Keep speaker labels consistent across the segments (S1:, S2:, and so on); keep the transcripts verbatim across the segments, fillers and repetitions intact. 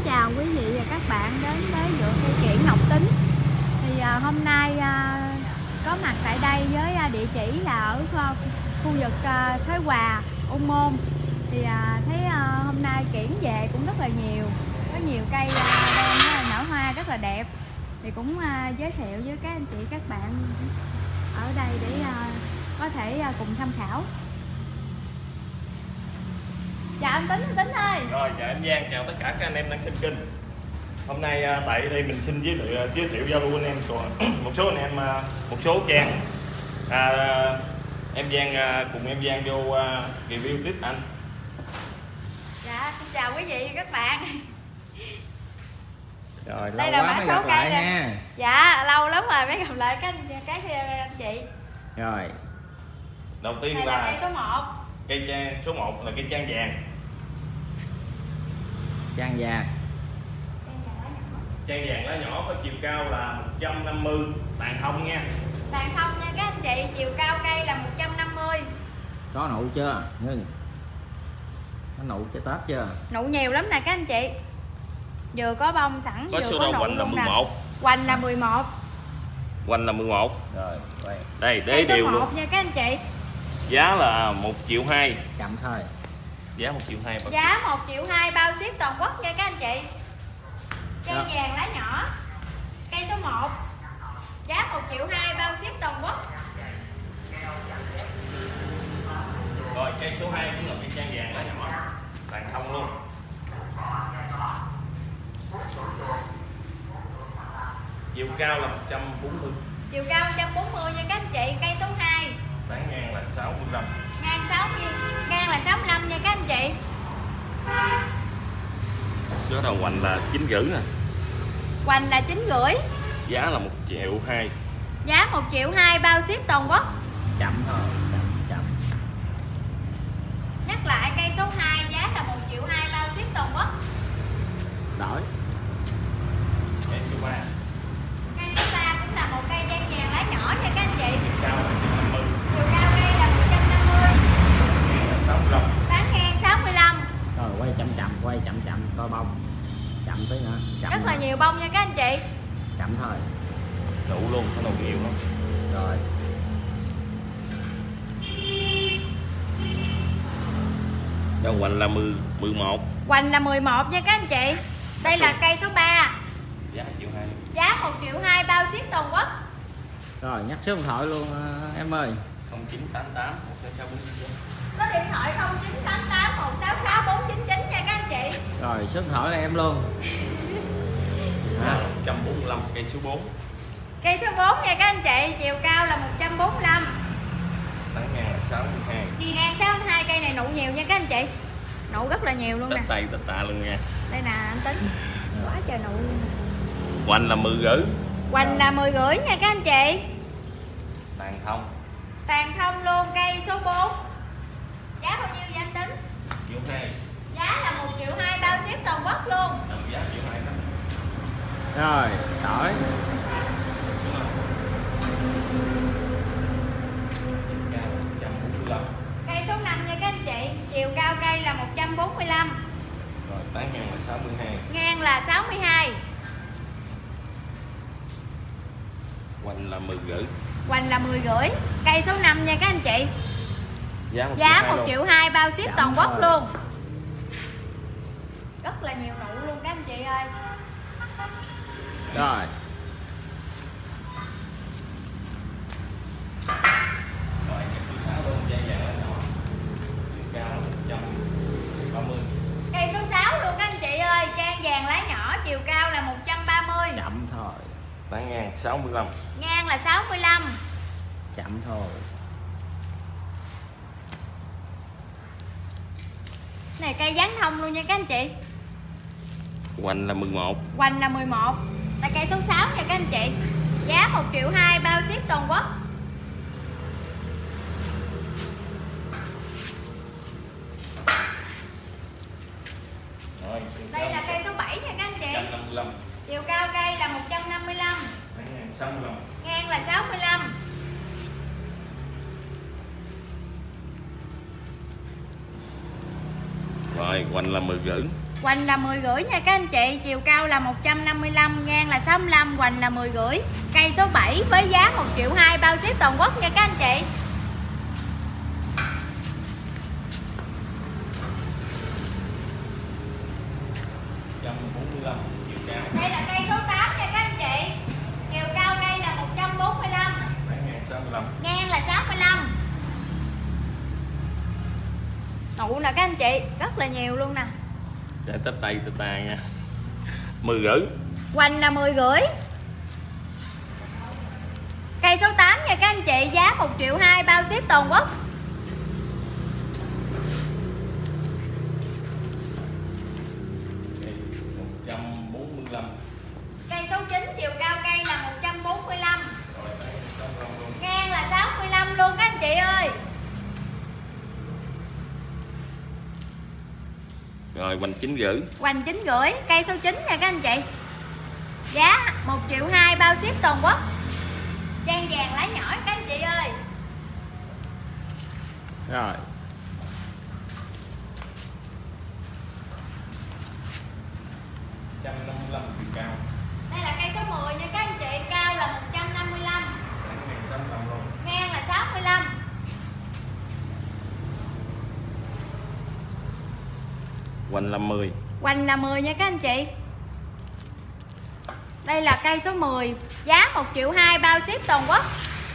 S1: chào quý vị và các bạn đến với vựa cây kiển Ngọc Tính. Thì à, hôm nay à, có mặt tại đây với à, địa chỉ là ở khu, khu vực à, Thới Hòa, Ung Môn. Thì à, thấy à, hôm nay kiển về cũng rất là nhiều, có nhiều cây à, đang nở hoa rất là đẹp. Thì cũng à, giới thiệu với các anh chị các bạn ở đây để à, có thể à, cùng tham khảo. Chào anh Tính, anh Tính ơi.
S2: Rồi, chào em Giang, chào tất cả các anh em đang xem kênh. Hôm nay tại đây mình xin giới thiệu giới thiệu giao lưu anh em còn một số anh em một số trang à, em Giang cùng em Giang vô review tiếp anh.
S1: Dạ, xin chào quý vị và các bạn.
S3: Rồi,
S1: đây
S3: lâu
S1: là
S3: quá
S1: mã
S3: mới
S1: số
S3: gặp
S1: cây
S3: lại
S1: nè.
S3: nha.
S1: Dạ, lâu lắm rồi mới gặp lại các anh, các anh chị.
S3: Rồi.
S2: Đầu tiên
S1: Đây
S2: là,
S1: là cây số một.
S2: Cây trang số một là cây trang vàng.
S3: Trang vàng.
S2: Trang vàng lá nhỏ có chiều cao là một trăm năm mươi, tàn thông nha.
S1: Tàn thông nha các anh chị, chiều cao cây là một trăm năm mươi.
S3: Có nụ chưa? Ngưng. Có nụ cho Tết chưa?
S1: Nụ nhiều lắm nè các anh chị. Vừa có bông sẵn,
S2: Có
S1: vừa
S2: số
S1: có
S2: đầu
S1: nụ
S2: hoành là
S1: luôn
S2: mười
S1: nè.
S2: một.
S1: Hoành là mười một.
S2: Hoành là mười một.
S3: Rồi, quay.
S2: Đây, đế
S1: Cây số
S2: đều
S1: một
S2: luôn.
S1: nha các anh chị.
S2: Giá là một triệu hai.
S3: Chậm thôi.
S2: Giá một triệu hai.
S1: Giá một triệu hai bao ship toàn quốc nha các anh chị. Trang
S3: Đó.
S1: vàng lá nhỏ. Cây số một. Giá một triệu hai bao ship toàn quốc.
S2: Rồi, cây số hai cũng là cây trang vàng lá nhỏ, tàn thông luôn. Chiều cao là một trăm bốn mươi.
S1: Chiều cao một trăm bốn mươi nha các anh chị. Cây số hai.
S2: Bán ngang là sáu mươi lăm.
S1: Ngang sáu mươi, ngang là sáu mươi lăm nha các anh chị.
S2: Số đầu hoành là chín rưỡi nè.
S1: Hoành là chín rưỡi.
S2: Giá là một triệu hai.
S1: Giá một triệu hai bao ship toàn quốc.
S3: Chậm thôi, chậm chậm.
S1: Nhắc lại cây số hai giá là một triệu hai bao ship toàn quốc.
S3: Đổi.
S2: Cây số ba.
S1: Cây số ba cũng là một cây trang vàng lá nhỏ nha các anh chị.
S2: Chiều cao là một trăm năm mươi.
S1: Chiều cao cây là một trăm năm mươi.
S2: Ngang là sáu mươi lăm.
S1: Bán ngang sáu mươi lăm.
S3: Rồi, quay chậm chậm, quay chậm chậm, coi bông. Chậm tí nữa. Chậm
S1: Rất
S3: nữa.
S1: là nhiều bông nha các anh chị.
S3: Chậm thôi.
S2: Đủ luôn, có nụ nhiều lắm.
S3: Rồi.
S2: Đầu hoành là mười một.
S1: Hoành là mười một nha các anh chị. Đây là cây số ba.
S2: Giá một triệu hai.
S1: Giá một triệu hai bao ship toàn quốc.
S3: Rồi, nhắc số điện thoại luôn em ơi.
S2: không chín tám tám một sáu sáu bốn chín.
S1: Số điện thoại không chín tám tám một sáu sáu bốn chín chín nha các anh chị.
S3: Rồi, số điện thoại của em luôn.
S2: Giá
S3: À.
S2: là một trăm bốn mươi lăm. Cây số bốn.
S1: Cây số bốn nha các anh chị, chiều cao là một trăm bốn mươi lăm.
S2: Bán ngang là sáu mươi hai.
S1: Đi ngang sáu mươi hai, cây này nụ nhiều nha các anh chị. Nụ rất là nhiều luôn nè.
S2: Tất tay tất tạ luôn nha.
S1: Đây nè anh Tính. Quá trời nụ luôn nè.
S2: Hoành là mười rưỡi.
S1: Hoành là mười rưỡi nha các anh chị.
S2: Tàn thông.
S1: Tàn thông luôn, cây số bốn. Giá bao nhiêu vậy anh Tính?
S2: Triệu hai.
S1: Giá là một triệu hai bao ship toàn quốc luôn.
S2: Đồng giá triệu hai đó.
S3: Rồi, đổi.
S1: Cây số năm nha các anh chị, chiều cao cây là một trăm bốn mươi lăm.
S2: Rồi bán ngang là sáu mươi hai.
S1: Ngang là sáu mươi hai.
S2: Hoành là mười rưỡi.
S1: Hoành là mười rưỡi. Cây số năm nha các anh chị.
S2: Giá một
S1: Giá
S2: triệu hai
S1: một
S2: luôn.
S1: triệu hai bao ship
S3: Chậm
S1: toàn quốc
S3: thôi.
S1: luôn. Rất là nhiều nụ luôn các anh chị ơi.
S3: Rồi.
S2: Rồi cái thứ sáu luôn, dây vàng lá nhỏ. Chiều cao là một trăm ba mươi.
S1: Cây số sáu luôn các anh chị ơi, trang vàng lá nhỏ, chiều cao là một trăm ba mươi.
S3: Chậm thôi.
S2: Bán ngang sáu mươi lăm.
S1: Ngang là sáu mươi lăm.
S3: Chậm thôi.
S1: Này cây dán thông luôn nha các anh chị.
S2: Hoành là mười một.
S1: Hoành là mười một. Là cây số sáu nha các anh chị. Giá một triệu hai bao ship toàn quốc.
S2: Rồi,
S1: Đây là cây số bảy nha các anh
S2: một
S1: chị.
S2: trăm năm mươi lăm.
S1: Chiều cao cây là một trăm năm mươi lăm.
S2: Bán ngang sáu mươi lăm.
S1: Ngang là sáu mươi lăm.
S2: Rồi, hoành là mười rưỡi.
S1: Hoành là mười rưỡi nha các anh chị. Chiều cao là một trăm năm mươi lăm, ngang là sáu mươi lăm, hoành là mười rưỡi. Cây số bảy với giá một triệu hai, bao ship toàn quốc nha các anh chị.
S2: một trăm bốn mươi lăm chiều cao.
S1: Đây là cây số tám nha các anh chị. Chiều cao cây là một trăm bốn mươi lăm,
S2: Bán ngang sáu mươi lăm.
S1: ngang là sáu mươi lăm. Nụ nè các anh chị, rất là nhiều luôn nè.
S2: Để tết tay tết ta nha. mười rưỡi.
S1: Hoành là mười rưỡi. Cây số tám nha các anh chị, giá một triệu hai, bao ship toàn quốc.
S2: một trăm bốn mươi lăm.
S1: Cây số chín, chiều cao cây là một trăm bốn mươi lăm,
S2: Rồi bán sáu mươi lăm luôn.
S1: ngang là sáu mươi lăm luôn các anh chị ơi.
S2: Rồi hoành chín rưỡi.
S1: Hoành chín rưỡi, cây số chín nha các anh chị. Giá một triệu hai, bao ship toàn quốc. Trang vàng lá nhỏ các anh chị ơi.
S3: Rồi.
S2: một trăm năm mươi lăm chiều cao.
S1: Đây là cây số mười nha các anh chị, cao là một trăm năm mươi lăm,
S2: Bán ngang sáu mươi lăm luôn.
S1: ngang là sáu mươi lăm.
S2: Hoành là mười.
S1: Hoành là mười nha các anh chị. Đây là cây số mười, giá một triệu hai, bao ship toàn quốc.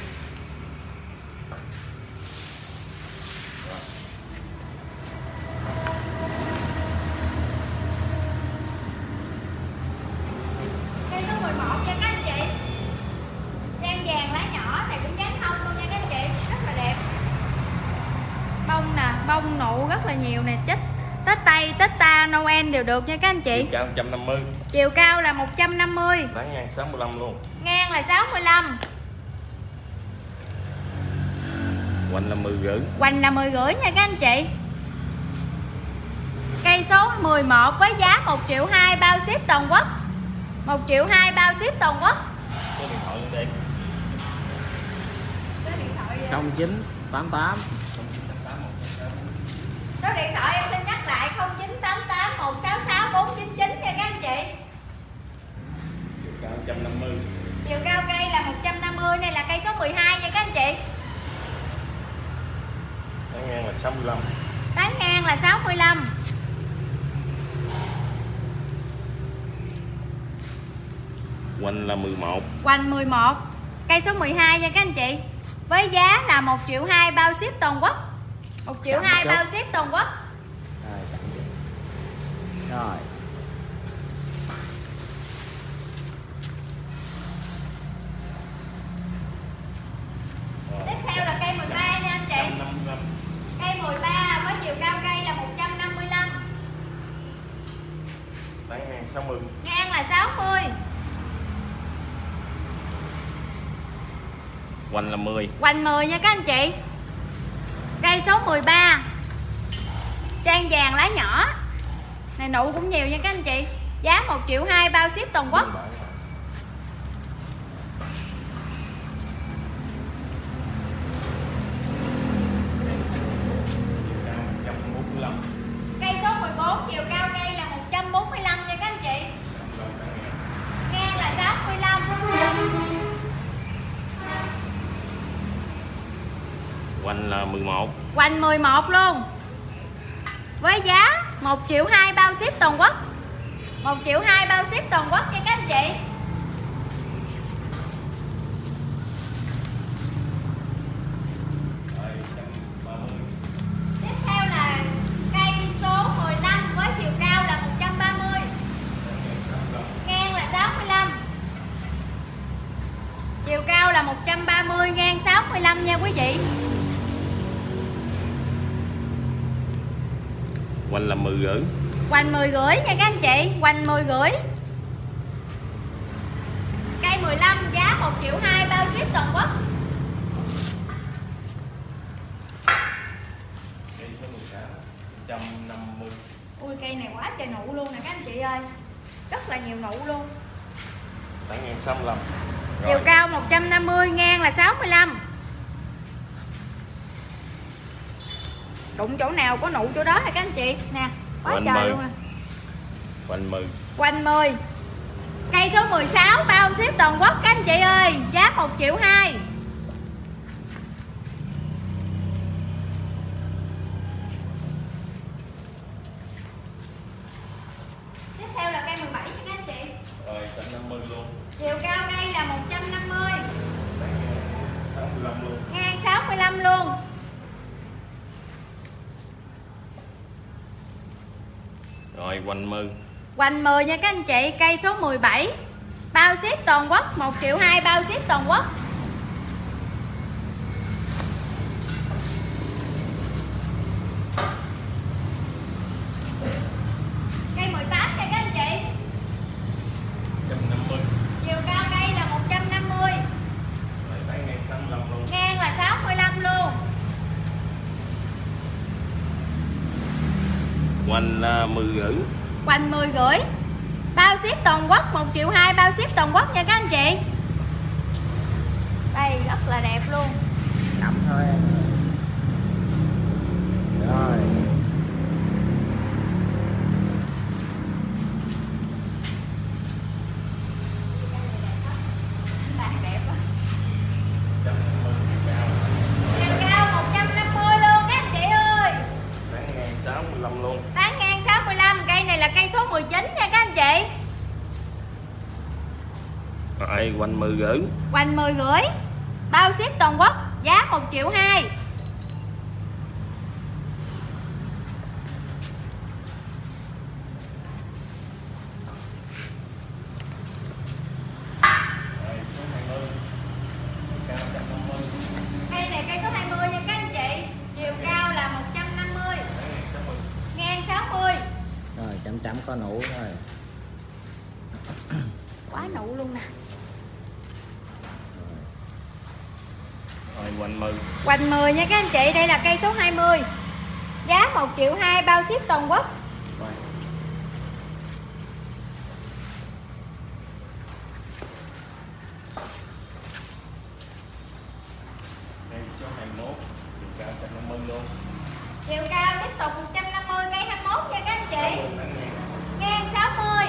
S1: Cây số mười một nha các anh chị. Trang vàng lá nhỏ này cũng dáng hông luôn nha các anh chị, rất là đẹp. Bông nè, bông nụ rất là nhiều nè, chết Tết Tây, Tết Ta, Noel đều được nha các anh chị.
S2: Chiều cao một trăm năm mươi.
S1: Chiều cao là một trăm năm mươi,
S2: Bán ngang sáu mươi lăm luôn.
S1: ngang là sáu mươi lăm.
S2: Hoành là mười rưỡi.
S1: Hoành là mười rưỡi nha các anh chị. Cây số mười một với giá một triệu hai, bao ship toàn quốc. một triệu hai, bao ship toàn quốc.
S2: Số điện thoại lên đây.
S1: Số điện thoại
S3: không chín tám tám.
S1: Số điện thoại em xin nhắc lại không chín tám tám một sáu sáu bốn chín chín nha các anh chị.
S2: Chiều cao một trăm năm mươi.
S1: Chiều cao cây là một trăm năm mươi, này là cây số mười hai nha các anh chị.
S2: Bán ngang là sáu mươi lăm.
S1: Tán ngang là sáu mươi lăm.
S2: Hoành là mười một.
S1: Hoành mười một, cây số mười hai nha các anh chị. Với giá là một triệu hai, bao ship toàn quốc. một triệu hai, bao ship toàn quốc.
S3: Rồi, chậm chút. Rồi.
S1: Tiếp theo là cây mười ba nha anh chị.
S2: một trăm năm mươi lăm.
S1: Cây mười ba với chiều cao cây là một trăm năm mươi lăm,
S2: Bán ngang sáu mươi.
S1: ngang là sáu mươi.
S2: Hoành là mười.
S1: Hoành mười nha các anh chị. Cây số mười ba, trang vàng lá nhỏ. Này nụ cũng nhiều nha các anh chị. Giá một triệu hai, bao ship toàn quốc.
S2: Chiều cao một trăm bốn mươi lăm.
S1: Cây số mười bốn, chiều cao cây là một trăm bốn mươi lăm nha các anh chị. Ngang là sáu mươi lăm.
S2: Hoành là mười một.
S1: Hoành mười một luôn. Với giá một triệu hai, bao ship toàn quốc. một triệu hai, bao ship toàn quốc nha các anh chị. Tiếp theo là cây số mười lăm với chiều cao là một trăm ba mươi, ngang là sáu mươi lăm. Chiều cao là một trăm ba mươi, ngang sáu mươi lăm nha quý vị.
S2: Hoành là mười rưỡi.
S1: Hoành mười rưỡi nha các anh chị, hoành mười rưỡi. Cây mười lăm giá một triệu hai, bao ship toàn quốc.
S2: Cây số mười sáu một trăm năm mươi.
S1: Ui cây này quá trời nụ luôn nè các anh chị ơi. Rất là nhiều nụ luôn.
S2: Bán ngang sáu mươi lăm.
S1: Chiều cao một trăm năm mươi, ngang là sáu mươi lăm. Đụng chỗ nào có nụ chỗ đó hả các anh chị. Nè, quá
S2: Hoành
S1: trời
S2: mười.
S1: luôn nè.
S2: Hoành mười.
S1: Hoành mười. Cây số mười sáu bao ship toàn quốc các anh chị ơi, giá một triệu hai. Tiếp theo là cây mười bảy nha các anh chị.
S2: Rồi một trăm năm mươi luôn.
S1: Chiều cao cây là một trăm năm mươi.
S2: sáu mươi lăm luôn.
S1: Ngang sáu mươi lăm luôn.
S2: Rồi hoành mười.
S1: Hoành mười nha các anh chị, cây số mười bảy. Bao ship toàn quốc một triệu hai, bao ship toàn quốc. Cây mười tám nha các anh chị.
S2: một trăm năm mươi.
S1: Chiều cao cây là một trăm năm mươi.
S2: Rồi bán ngang sáu mươi lăm luôn.
S1: Ngang là sáu mươi lăm luôn.
S2: Hoành mười rưỡi.
S1: Hoành mười rưỡi. Bao ship toàn quốc một triệu hai, bao ship toàn quốc nha các anh chị. Đây rất là đẹp luôn.
S3: Nằm thôi. Rồi.
S1: Đẹp quá.
S2: một trăm năm mươi cao.
S1: Chiều cao một trăm năm mươi luôn các anh chị ơi.
S2: Bán ngang sáu mươi lăm luôn.
S1: Tán ngang sáu mươi lăm. Cây này là cây số mười chín nha các anh chị.
S2: Rồi hoành mười rưỡi.
S1: Hoành mười rưỡi. Bao ship toàn quốc, giá một triệu hai.
S2: Rồi số hai mươi. Cao một trăm năm mươi.
S1: Cây này cây số hai mươi nha các anh chị. Chiều cao là một trăm năm mươi.
S2: Bán ngang sáu mươi.
S1: Ngang sáu mươi.
S3: Rồi chấm chấm có nụ rồi.
S1: Quá nụ luôn nè.
S2: Rồi hoành mười.
S1: Hoành mười nha các anh chị, đây là cây số hai mươi. Giá một triệu hai, bao ship toàn quốc.
S3: Rồi.
S2: Đây số hai mươi mốt. Chiều cao một trăm năm mươi luôn.
S1: Chiều cao tiếp tục một trăm năm mươi, cây hai mươi mốt nha các anh chị.
S2: Bán ngang.
S1: Ngang sáu mươi.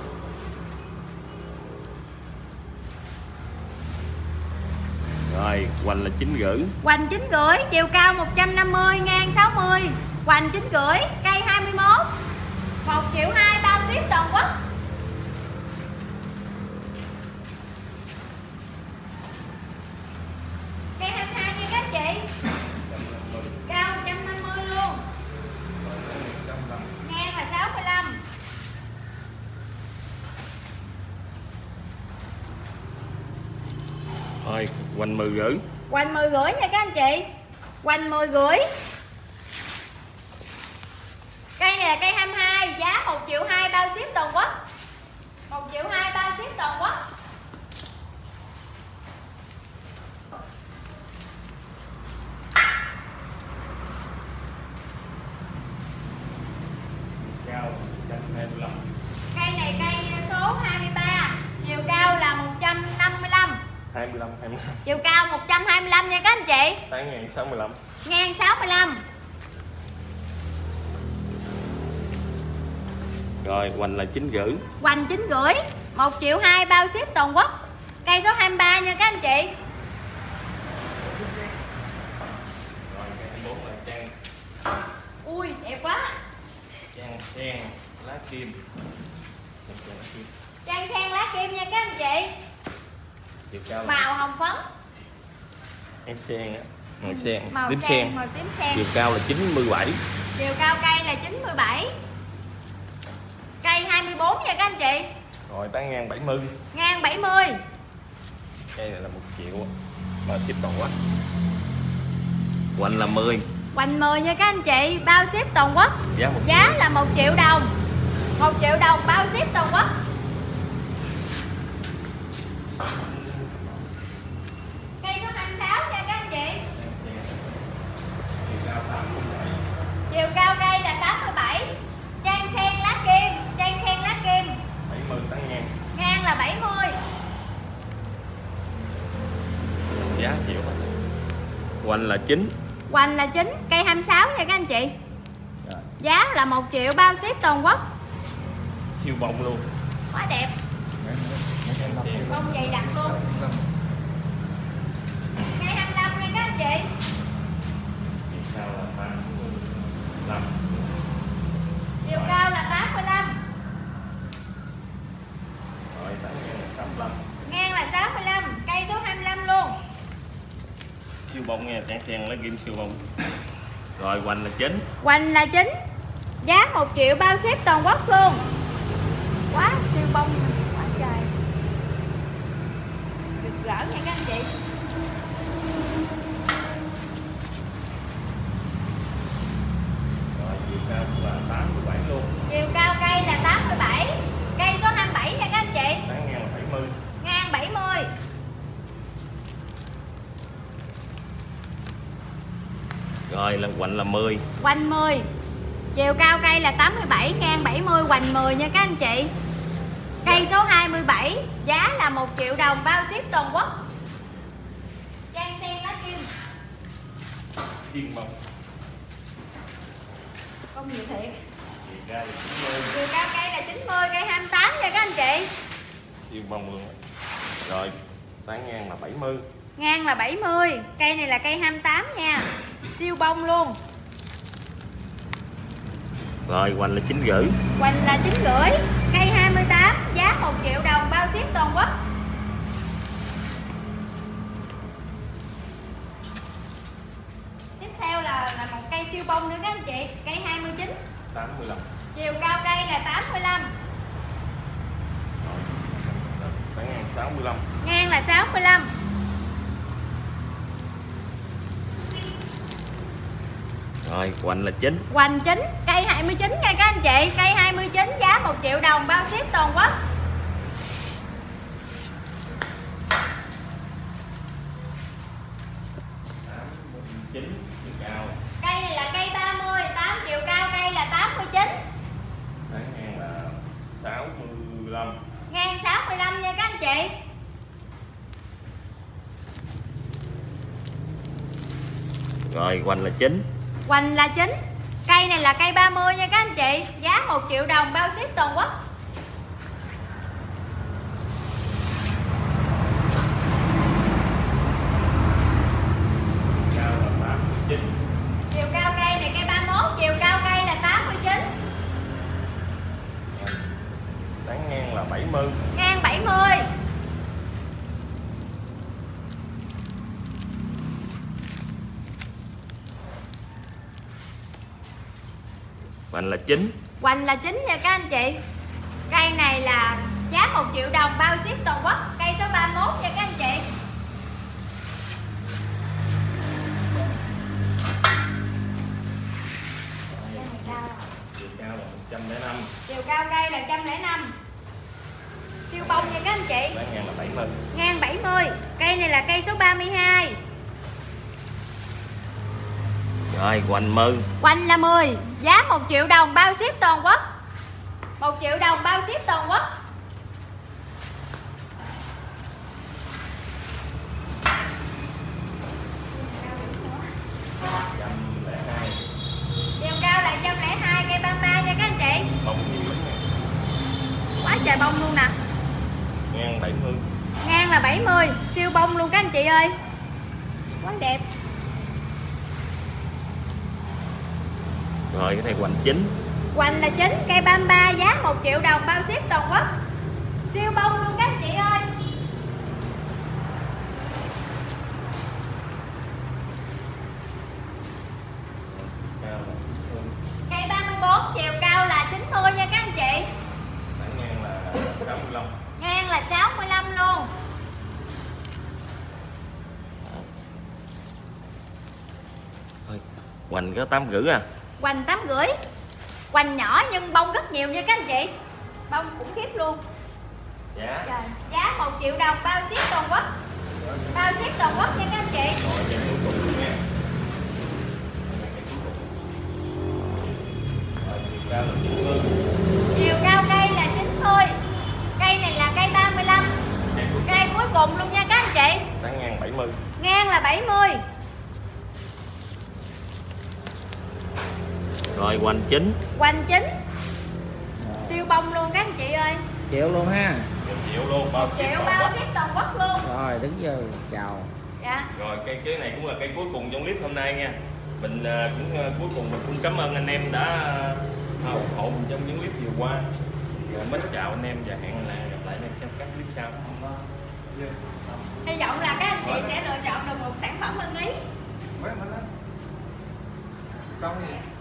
S2: Rồi hoành là chín rưỡi.
S1: Hoành chín rưỡi, chiều cao một trăm năm mươi, ngang sáu mươi. Hoành chín rưỡi, cây hai mươi mốt. một triệu hai, bao ship toàn quốc. Cây hai mươi hai nha các anh chị. Cao một trăm năm mươi luôn. Ngang là sáu mươi lăm.
S2: Rồi hoành mười rưỡi.
S1: Hoành mười rưỡi nha các anh chị. Hoành mười rưỡi. Cây này là cây hai mươi hai, giá một triệu hai, bao ship toàn quốc. một triệu hai, bao ship toàn quốc.
S2: Cao một trăm hai mươi lăm.
S1: Cây này cây số hai mươi ba, chiều cao là một trăm năm mươi lăm.
S2: hai mươi lăm, hai mươi lăm.
S1: Chiều cao một trăm hai mươi lăm nha các anh chị.
S2: Bán ngang sáu mươi lăm.
S1: Ngang sáu mươi lăm.
S2: Rồi hoành là chín rưỡi.
S1: Hoành chín rưỡi, một triệu hai, bao ship toàn quốc. Cây số hai mươi ba nha các anh chị.
S2: Rồi cây hai mươi bốn là trang.
S1: Ui đẹp quá.
S2: Trang sen lá kim. Một trang lá kim.
S1: Trang sen lá kim nha các anh chị.
S2: Chiều cao là
S1: Màu hồng phấn.
S2: cái sen á, màu sen,
S1: Màu
S2: tím
S1: sen,
S2: sen.
S1: màu tím sen.
S2: Chiều cao là chín mươi bảy.
S1: Chiều cao cây là chín mươi bảy. Cây hai mươi bốn nha các anh chị.
S2: Rồi bán ngang bảy mươi.
S1: Ngang bảy mươi.
S2: Cây này là một triệu mà ship toàn quốc. Hoành là mười.
S1: Hoành mười nha các anh chị, bao ship toàn quốc.
S2: Giá một
S1: Giá là một triệu đồng. một triệu đồng, bao ship toàn quốc. Cây số hai mươi sáu nha các anh chị.
S2: chiều cao tám mươi bảy.
S1: Chiều cao cây là tám mươi bảy. Trang sen lá kim. Trang sen lá kim.
S2: bảy mươi tán ngang.
S1: Ngang là bảy mươi.
S2: Giá triệu. Hoành là chín.
S1: Hoành là chín, cây hai mươi sáu nha các anh chị.
S3: Rồi.
S1: Giá là một triệu, bao ship toàn quốc.
S2: siêu bông luôn.
S1: Quá đẹp. Bông dày đặc luôn. Cây hai mươi lăm nha các anh chị.
S2: Sao là tám mươi lăm.
S1: Chiều cao là tám mươi lăm.
S2: Rồi tán ngang là sáu mươi lăm.
S1: Ngang là sáu mươi lăm, cây số hai mươi lăm luôn.
S2: Siêu bông nha, tráng sen lấy kim siêu bông. Rồi hoành là chín.
S1: Hoành là chín. Giá một triệu bao ship toàn quốc luôn. Quá siêu bông, quá trời. Rực rỡ nha các anh chị.
S2: Rồi chiều cao là tám mươi bảy luôn.
S1: Chiều cao cây là tám mươi bảy. Cây số hai mươi bảy nha các anh chị.
S2: Tán ngang là bảy mươi.
S1: Ngang bảy mươi.
S2: Rồi là hoành là mười.
S1: Hoành mười. Chiều cao cây là tám mươi bảy, ngang bảy mươi, hoành mười nha các anh chị. Cây số hai mươi bảy, giá là một triệu đồng bao ship toàn quốc. Trang sen lá kim.
S2: Kim bông.
S1: Công nhiều thiệt.
S2: Chiều cao là chín mươi.
S1: Chiều cao cây là chín mươi, cây hai mươi tám nha các anh chị.
S2: Siêu bông luôn. Rồi tán ngang là bảy mươi.
S1: Ngang là bảy mươi, cây này là cây hai mươi tám nha. Siêu bông luôn.
S2: Rồi hoành là chín rưỡi.
S1: Hoành là chín rưỡi, cây hai mươi tám, giá một triệu đồng bao ship toàn quốc. Tiếp theo là là một cây siêu bông nữa các anh chị, cây hai mươi chín.
S2: tám mươi lăm.
S1: Chiều cao cây là tám mươi lăm.
S2: Rồi tán ngang sáu mươi lăm.
S1: Ngang là sáu mươi lăm.
S2: Rồi hoành là chín.
S1: Hoành chín, cây hai mươi chín nha các anh chị. Cây hai mươi chín giá một triệu đồng bao ship toàn quốc.
S2: tám mươi chín chiều cao.
S1: Cây này là cây ba mươi, tám chiều cao cây là tám mươi chín.
S2: Tán ngang là sáu mươi lăm.
S1: Ngang sáu mươi lăm nha các anh chị.
S2: Rồi hoành là chín.
S1: Hoành là chín. Cây này là cây ba mươi nha các anh chị. Giá một triệu đồng bao ship toàn quốc.
S2: Cao là tám mươi chín.
S1: Chiều cao cây này cây ba mươi mốt, chiều cao cây là tám mươi chín.
S2: Tán ngang là bảy mươi.
S1: Ngang bảy mươi.
S2: Hoành là chín.
S1: Hoành là chín nha các anh chị. Cây này là giá một triệu đồng bao ship toàn quốc. Cây số ba mươi mốt nha các anh chị.
S2: Chiều cao là một trăm lẻ năm.
S1: Chiều cao cây là một trăm lẻ năm. Siêu bông nha các anh chị.
S2: Tán ngang là bảy mươi.
S1: Ngang bảy mươi. Cây này là cây số ba mươi hai.
S2: Rồi hoành mười.
S1: Hoành là mười. Giá một triệu đồng bao ship toàn quốc. một triệu đồng bao ship toàn quốc.
S2: một trăm lẻ hai.
S1: Chiều cao là một trăm lẻ hai, cây ba mươi ba nha các anh chị.
S2: Bông nhiều lắm nè.
S1: Quá trời bông luôn nè.
S2: Ngang bảy mươi.
S1: Ngang là bảy mươi. Siêu bông luôn các anh chị ơi. Quá đẹp.
S2: Rồi cái này hoành chín.
S1: Hoành là chín, cây ba mươi ba, giá một triệu đồng bao ship toàn quốc. Siêu bông luôn các anh chị ơi.
S2: Cao là chín mươi.
S1: Cây ba mươi bốn, chiều cao là chín mươi nha các anh chị.
S2: Tán ngang là sáu mươi lăm.
S1: Ngang là sáu mươi lăm luôn.
S2: Thôi, hoành có tám rưỡi à.
S1: Hoành tám rưỡi. Hoành nhỏ nhưng bông rất nhiều nha các anh chị. Bông khủng khiếp luôn.
S2: Dạ.
S1: Trời, giá một triệu đồng bao ship toàn quốc. Bao ship toàn quốc nha các anh chị.
S2: Rồi cây cuối cùng luôn nha. Rồi chiều cao là chín mươi.
S1: Chiều cao cây là chín mươi. Cây này là cây ba mươi lăm. Cây cuối cùng luôn nha các anh chị.
S2: Tán ngang bảy mươi.
S1: Ngang là bảy mươi.
S2: Rồi hoành chín.
S1: Hoành chín. Siêu bông luôn các anh chị.
S3: triệu luôn ha.
S2: một triệu luôn, bao ship
S1: triệu
S2: toàn
S1: bao
S2: quốc.
S1: ship toàn quốc luôn.
S3: Rồi đứng giờ chào.
S1: Dạ.
S2: Rồi cái cái này cũng là cây cuối cùng trong clip hôm nay nha. Mình uh, cũng uh, cuối cùng mình cũng cảm ơn anh em đã uh, ủng hộ mình trong những clip vừa qua. Rồi mến chào anh em và hẹn là gặp lại anh em trong các clip sau.
S1: Hy vọng là các anh chị sẽ lựa chọn được một sản phẩm ưng ý.
S4: Mấy mình á. Công gì?